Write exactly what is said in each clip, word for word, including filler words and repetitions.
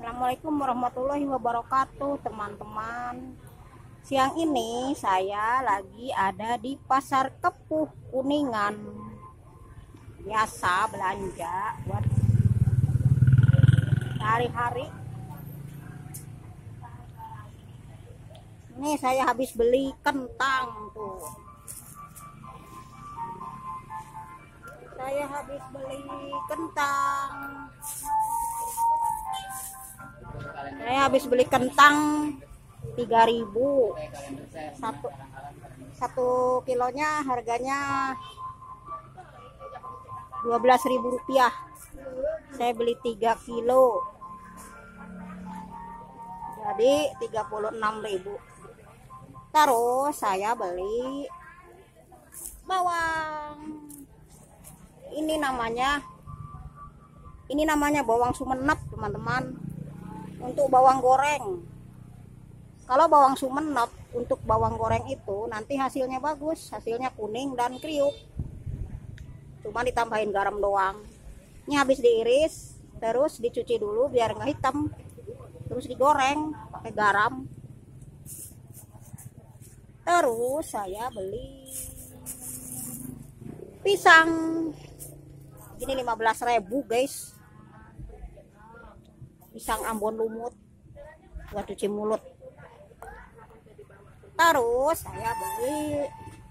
Assalamualaikum warahmatullahi wabarakatuh, teman-teman. Siang ini saya lagi ada di Pasar Kepuh Kuningan. Biasa belanja buat hari-hari. Ini saya habis beli kentang tuh. Saya habis beli kentang. Saya habis beli kentang tiga ribu. Satu satu kilonya harganya dua belas ribu rupiah. Saya beli tiga kilo. Jadi tiga puluh enam ribu. Terus saya beli bawang. Ini namanya ini namanya bawang Sumenep, teman-teman. Untuk bawang goreng. Kalau bawang Sumenep untuk bawang goreng itu nanti hasilnya bagus, hasilnya kuning dan kriuk. Cuma ditambahin garam doang. Ini habis diiris, terus dicuci dulu biar nggak hitam. Terus digoreng pakai garam. Terus saya beli pisang. Ini lima belas ribu, guys. Pisang Ambon lumut buat cuci mulut. Terus saya beli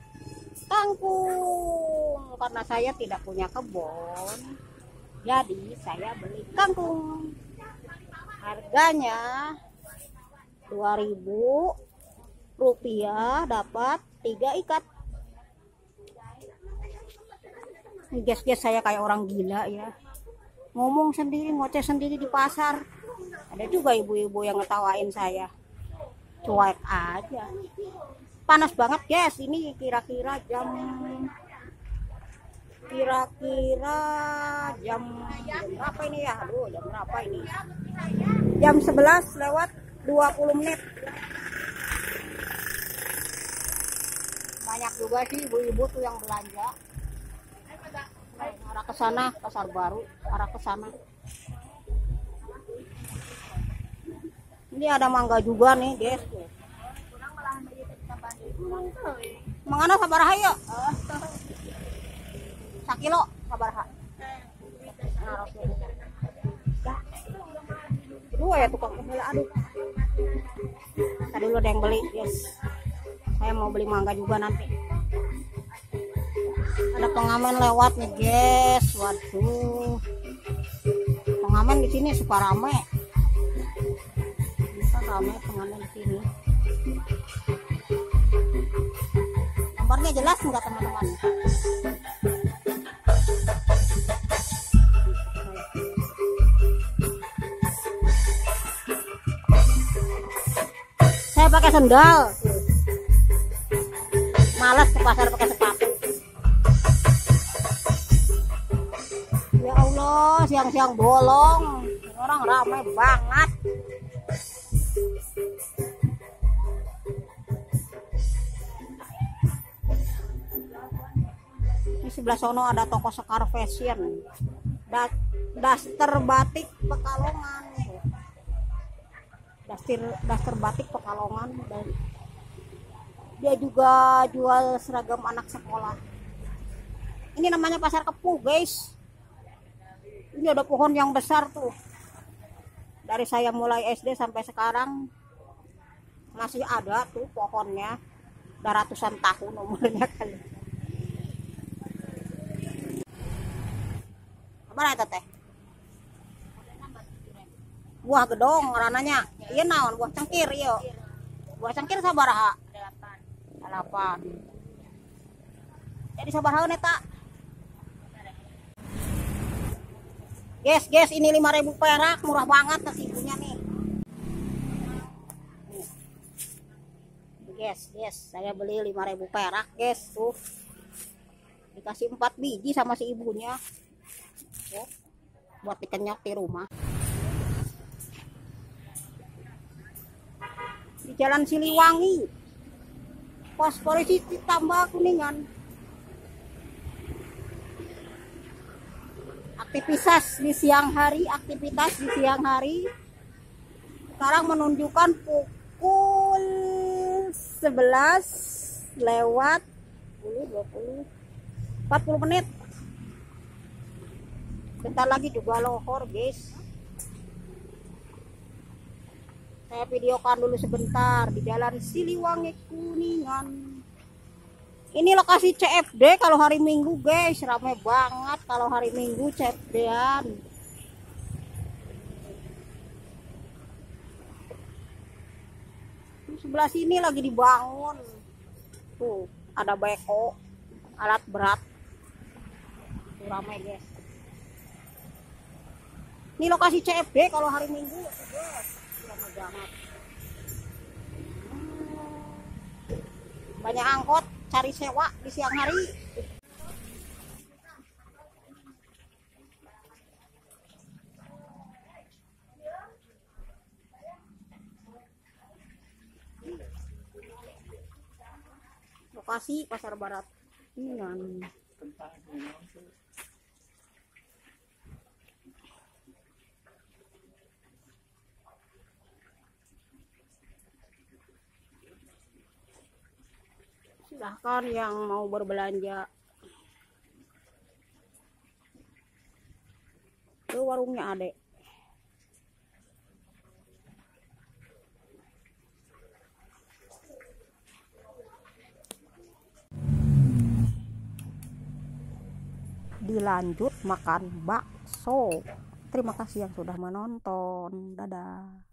kangkung karena saya tidak punya kebun, jadi saya beli kangkung. Harganya dua ribu rupiah, dapat tiga ikat. Guys-guys, saya kayak orang gila ya, ngomong sendiri, ngoceh sendiri di pasar. Ada juga ibu-ibu yang ngetawain saya. Cuek aja. Panas banget, guys. Ini kira-kira jam kira-kira jam, jam berapa ini ya? Aduh, jam berapa ini? Jam sebelas lewat dua puluh menit. Banyak juga sih ibu-ibu tuh yang belanja. Arah ke sana, Pasar Baru, arah ke sana. Ini ada mangga juga nih, guys. Mangana sabaraha yuk? Sakilo sabaraha? Dua ya tukang kehela, aduh. Tadi dulu ada yang beli, guys. Saya mau beli mangga juga nanti. Ada pengamen lewat nih, guys. Waduh. Pengamen di sini suka rame. Bisa rame pengamen di sini. Gambarnya jelas enggak, teman-teman? Saya pakai sendal. Malas ke pasar pakai sepatu. Ya Allah, siang-siang bolong. Orang ramai banget. Di sebelah sono ada toko Sekar Fashion. Da daster batik Pekalongan. Daster daster batik Pekalongan, dan dia juga jual seragam anak sekolah. Ini namanya Pasar Kepuh, guys. Ini ada pohon yang besar tuh. Dari saya mulai S D sampai sekarang masih ada tuh pohonnya. Udah ratusan tahun umurnya kali. Apa itu teh? Buah gedong rananya. Iya naon, buah cengkir yuk. Buah cengkir sabaraha? delapan. Jadi sabaraha neta? Guys, guys, ini lima ribu perak, murah banget ibunya nih. Guys, guys, saya beli lima ribu perak, guys, tuh. Dikasih empat biji sama si ibunya. Tuh, buat dikenyot di rumah. Di Jalan Siliwangi. Pos polisi ditambah Kuningan. Aktivitas di siang hari, aktivitas di siang hari Sekarang menunjukkan pukul sebelas lewat dua puluh empat puluh menit. Bentar lagi juga lohor, guys. Saya videokan dulu sebentar di Jalan Siliwangi Kuningan. Ini lokasi C F D kalau hari Minggu, guys. Ramai banget kalau hari Minggu C F D-an. Sebelah sini lagi dibangun. Tuh, ada beko, alat berat. Tuh, ramai, guys. Ini lokasi C F D kalau hari Minggu, guys. Ramai banget. Banyak angkot cari sewa di siang hari. Lokasi Pasar Barat Kuningan. Silahkan yang mau berbelanja ke warungnya Adek. Dilanjut makan bakso. Terima kasih yang sudah menonton. Dadah.